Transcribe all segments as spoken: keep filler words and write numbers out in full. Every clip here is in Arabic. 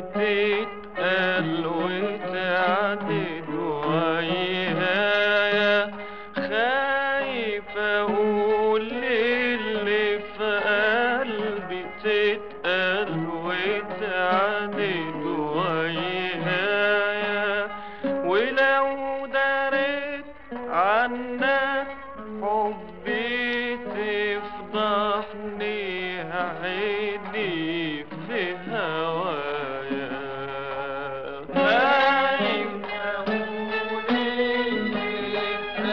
بتتقال وتعدد ويايا، خايف اقول اللي في قلبي تتقال وتعدد ويايا، ولو دريت عنك حبي تفضحني عيني في هوايا. خايف اقول اللي في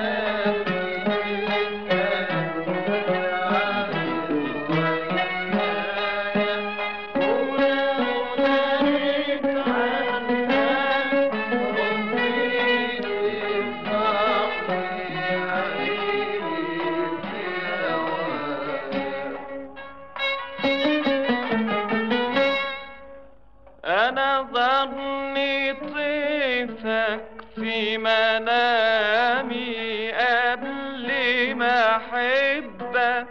أنا ظني طيفك في منامي قبل ما أحبك،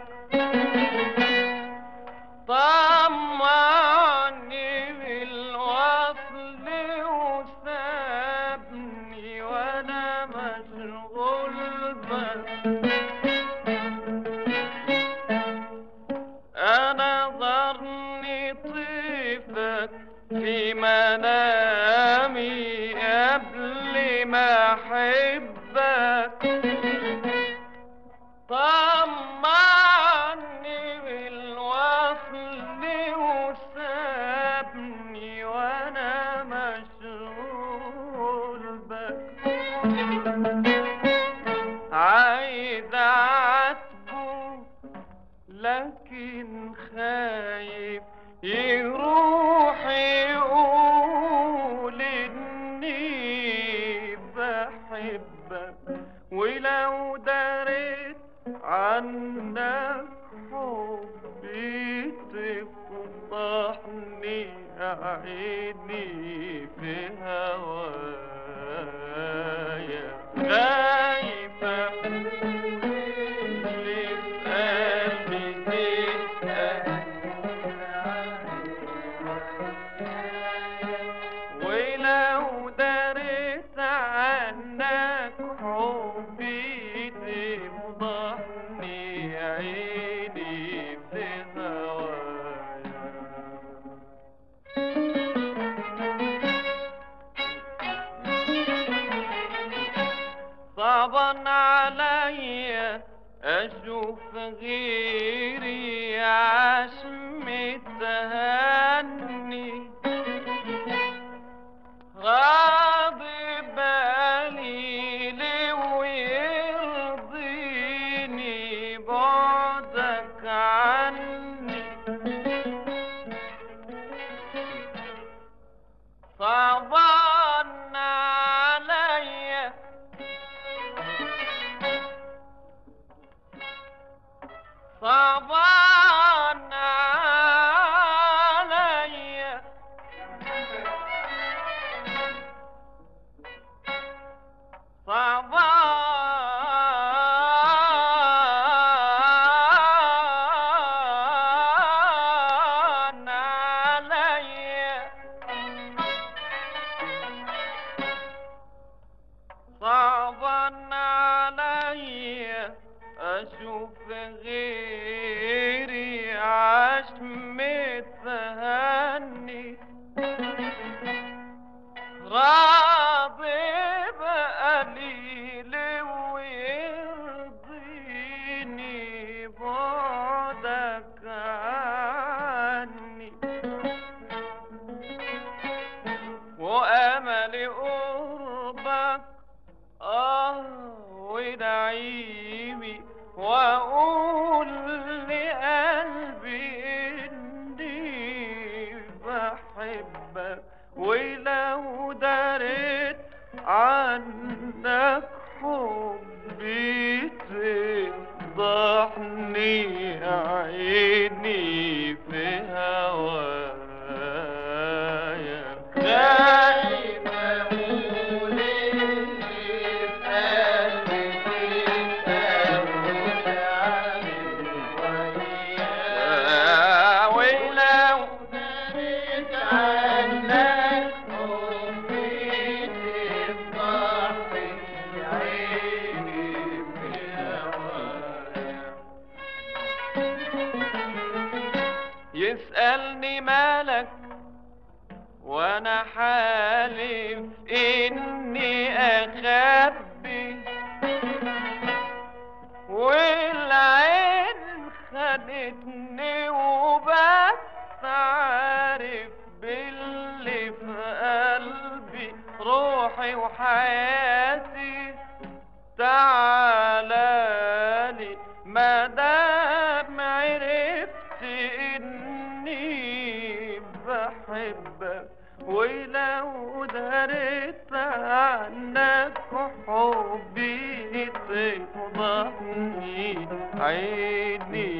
طمعني بالوصل وسابني وأنا مشغول بك. أنا ظني طيفك في منامي قبل ما أحبك، طمعني بالوصل وسابني وأنا مشغول بك. عايز أعاتبه لكن خايف يروح يقول إني بحبك، ولو دريت عنك حبي تفضحني عيني في هوايا. خايف اللي في قلبي تتقال ولو دريت عنك حبي تفضحني عيني في هوايا. صعبا عليا أشوف غيري عاش متهني، غاضب قليل ويرضيني بعدك عني. صعبان عليا صعبان عليا صعبان عليا صعبان عليا أشوف غيري عاش متهني، غاضب قليل ويرضيني بعدك عني، وأمل قربك آه ونعيمي، وأقول لقلبي إني بحبك، ولو دريت عنك حبي تفضحني عيني في هوايا. خايف أقول اللي في قلبي تتقال وتعدد ويايا، ولو دريت عنك وانا حالف اني اخبي، والعين خدتني وبس عارف باللي في قلبي، روحي وحياتي تعالالي مادام عرفت اني بحبك، ولو دريت عنك حبي تفضحني عيني